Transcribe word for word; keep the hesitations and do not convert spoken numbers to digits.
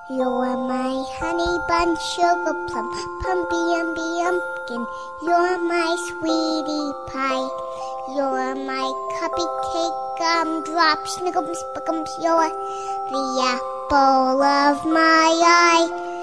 You're my honey bun, sugar plum, pumpy umby umpkin. You're my sweetie pie. You're my cupcake gumdrop, snickums, spickums. You're the apple of my eye.